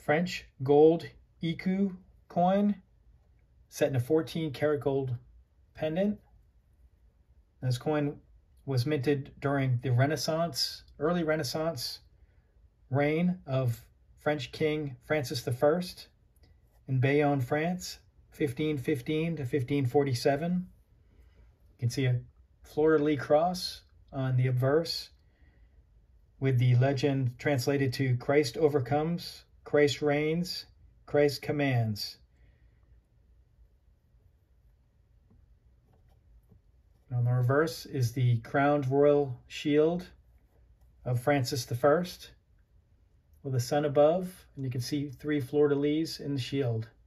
French gold écu coin set in a 14-karat gold pendant. This coin was minted during the Renaissance, early Renaissance reign of French King Francis I in Bayonne, France, 1515 to 1547. You can see a fleur-de-lis cross on the obverse with the legend translated to Christ overcomes, Christ reigns, Christ commands. On the reverse is the crowned royal shield of Francis I with the sun above, and you can see 3 fleur-de-lis in the shield.